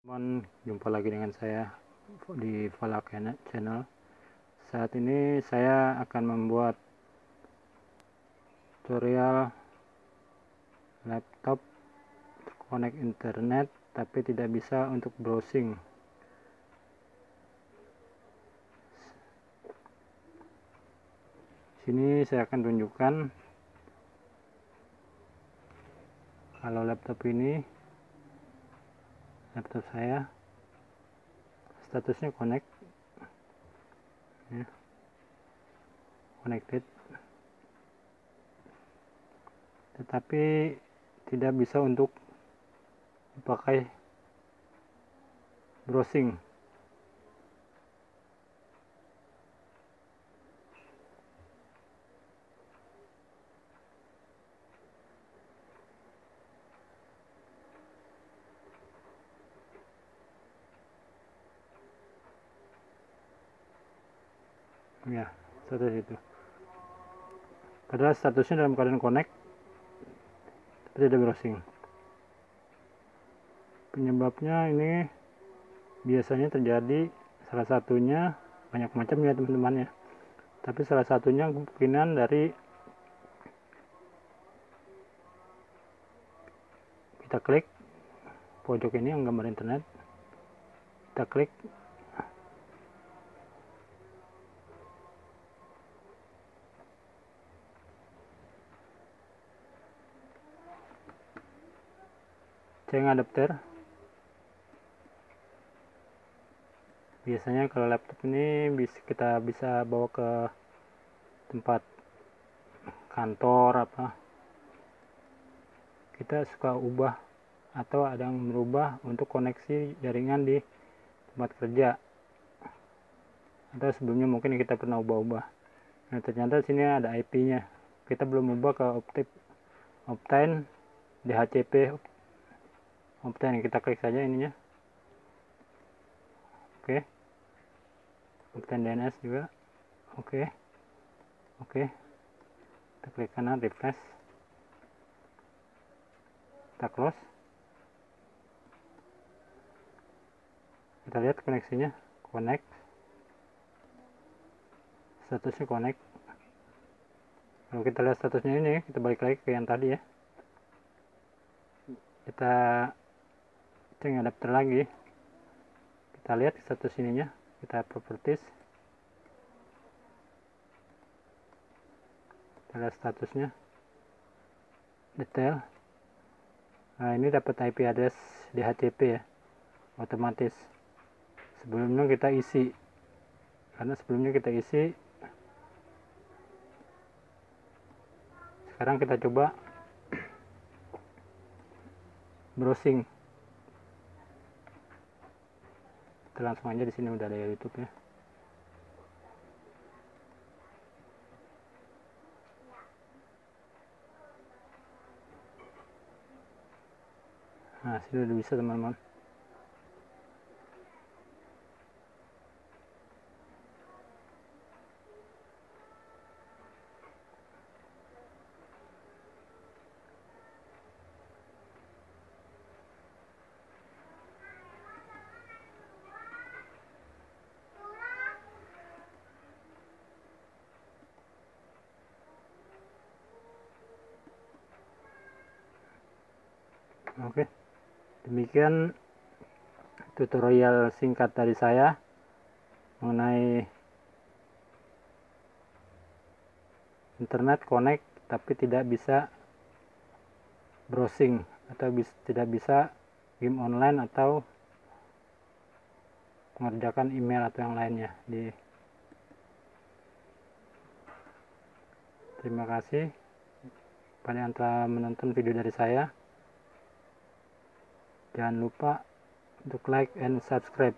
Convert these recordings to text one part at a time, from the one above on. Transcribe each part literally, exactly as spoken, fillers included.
Teman, jumpa lagi dengan saya di Falak Channel. Saat ini saya akan membuat tutorial laptop connect internet tapi tidak bisa untuk browsing. Sini saya akan tunjukkan kalau laptop ini laptop saya statusnya connect ya, connected, tetapi tidak bisa untuk dipakai browsing. Ya, status itu padahal statusnya dalam keadaan connect tapi tidak browsing. Penyebabnya ini biasanya terjadi, salah satunya banyak macam ya teman-teman ya, tapi salah satunya kemungkinan dari kita klik pojok ini yang gambar internet, kita klik change adapter. Biasanya kalau laptop ini bisa kita bisa bawa ke tempat kantor apa, kita suka ubah atau ada yang merubah untuk koneksi jaringan di tempat kerja, atau sebelumnya mungkin kita pernah ubah-ubah. Nah ternyata sini ada I P-nya, kita belum ubah ke Optip Optane D H C P Optane. Kita klik saja ininya, oke, Optane D N S juga, oke, oke, kita klik kanan, refresh, kita close, kita lihat koneksinya connect, statusnya connect. Kalau kita lihat statusnya ini, kita balik lagi ke yang tadi ya, kita change adapter lagi, kita lihat status ininya, kita properties, kita lihat statusnya detail. Nah ini dapat I P address D H C P ya, otomatis. Sebelumnya kita isi, karena sebelumnya kita isi. Sekarang kita coba browsing. Kita langsung aja, di sini udah ada YouTube ya. Nah sini udah bisa teman-teman. Oke, demikian tutorial singkat dari saya mengenai internet connect tapi tidak bisa browsing atau bis, tidak bisa game online atau mengerjakan email atau yang lainnya. Di terima kasih pada yang telah menonton video dari saya. Jangan lupa untuk like and subscribe.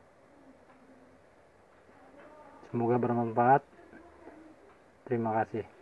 Semoga bermanfaat. Terima kasih.